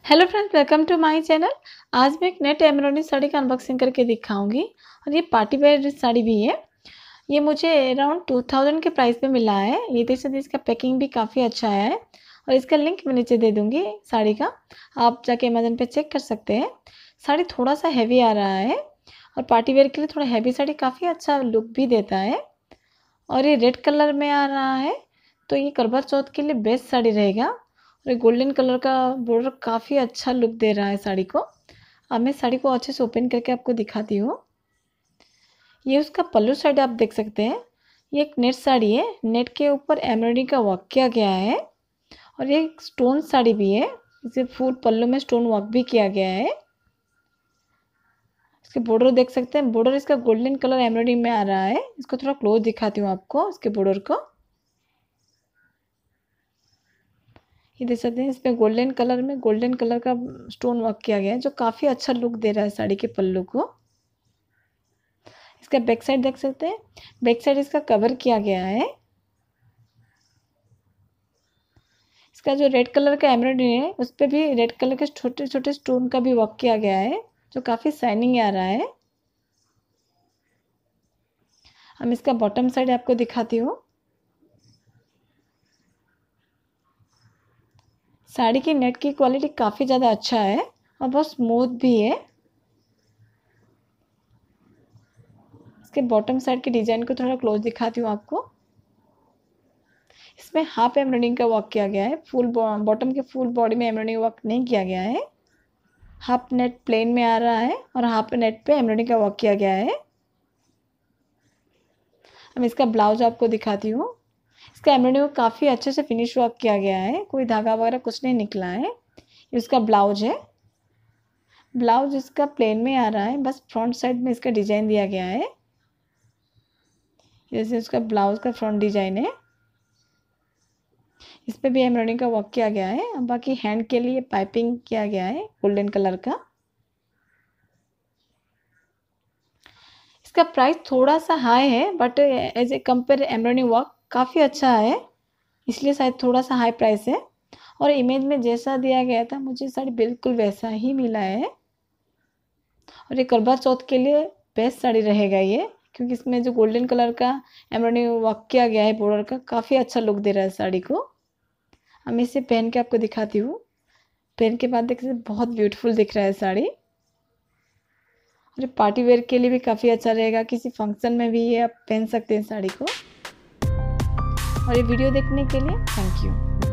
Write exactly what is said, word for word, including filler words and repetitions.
Hello friends, welcome to my channel. आज मैं एक नेट एम्ब्रॉयडरी साड़ी का अनबॉक्सिंग करके दिखाऊंगी और ये पार्टी वेयर साड़ी भी है। ये मुझे अराउंड टू थाउजेंड के प्राइस में मिला है। ये देख सकते हैं, इसका पैकिंग भी काफ़ी अच्छा है और इसका लिंक मैं नीचे दे दूँगी साड़ी का, आप जाके अमेजन पे चेक कर सकते हैं। साड़ी थोड़ा सा हैवी आ रहा है और पार्टी वेयर के लिए थोड़ा हैवी साड़ी काफ़ी अच्छा लुक भी देता है और ये रेड कलर में आ रहा है, तो ये करवा चौथ के लिए बेस्ट साड़ी रहेगा। और गोल्डन कलर का बॉर्डर काफ़ी अच्छा लुक दे रहा है साड़ी को। अब मैं साड़ी को अच्छे से ओपन करके आपको दिखाती हूँ। ये उसका पल्लू साइड आप देख सकते हैं। ये एक नेट साड़ी है, नेट के ऊपर एम्ब्रॉयडरी का वर्क किया गया है और ये एक स्टोन साड़ी भी है। इसे फुल पल्लू में स्टोन वर्क भी किया गया है। इसके बॉर्डर देख सकते हैं, बॉर्डर इसका गोल्डन कलर एम्ब्रॉयडरी में आ रहा है। इसको थोड़ा क्लोज दिखाती हूँ आपको इसके बॉर्डर को। ये देख सकते हैं, इसमें गोल्डन कलर में गोल्डन कलर का स्टोन वर्क किया गया है जो काफ़ी अच्छा लुक दे रहा है साड़ी के पल्लू को। इसका बैक साइड देख सकते हैं, बैक साइड इसका कवर किया गया है। इसका जो रेड कलर का एम्ब्रॉयडरी है उस पर भी रेड कलर के छोटे छोटे स्टोन का भी वर्क किया गया है जो काफ़ी शाइनिंग आ रहा है। हम इसका बॉटम साइड आपको दिखाती हूँ। साड़ी की नेट की क्वालिटी काफ़ी ज़्यादा अच्छा है और बहुत स्मूथ भी है। इसके बॉटम साइड के डिज़ाइन को थोड़ा क्लोज दिखाती हूँ आपको। इसमें हाफ एम्ब्रॉयडरिंग का वर्क किया गया है, फुल बॉटम के फुल बॉडी में एम्ब्रॉयडरिंग वर्क नहीं किया गया है। हाफ नेट प्लेन में आ रहा है और हाफ नेट पे एम्ब्रॉयडरिंग का वर्क किया गया है। अब इसका ब्लाउज आपको दिखाती हूँ। इसका एम्ब्रॉयडरी को काफ़ी अच्छे से फिनिश वर्क किया गया है, कोई धागा वगैरह कुछ नहीं निकला है। इसका ब्लाउज है, ब्लाउज इसका प्लेन में आ रहा है, बस फ्रंट साइड में इसका डिजाइन दिया गया है। जैसे उसका ब्लाउज का फ्रंट डिजाइन है, इस पर भी एम्ब्रॉयडरी का वर्क किया गया है। अब बाकी हैंड के लिए पाइपिंग किया गया है गोल्डन कलर का। इसका प्राइस थोड़ा सा हाई है but as a compare embroidery work काफ़ी अच्छा है, इसलिए शायद थोड़ा सा हाई प्राइस है। और इमेज में जैसा दिया गया था मुझे साड़ी बिल्कुल वैसा ही मिला है और ये करवा चौथ के लिए बेस्ट साड़ी रहेगा ये, क्योंकि इसमें जो गोल्डन कलर का एम्ब्रॉयडरी वर्क किया गया है बॉर्डर का, काफ़ी अच्छा लुक दे रहा है साड़ी को। हम इसे पहन के आपको दिखाती हूँ। पहन के बाद देखिए बहुत ब्यूटीफुल दिख रहा है साड़ी और पार्टी वेयर के लिए भी काफ़ी अच्छा रहेगा। किसी फंक्शन में भी ये आप पहन सकते हैं साड़ी को। और ये वीडियो देखने के लिए थैंक यू।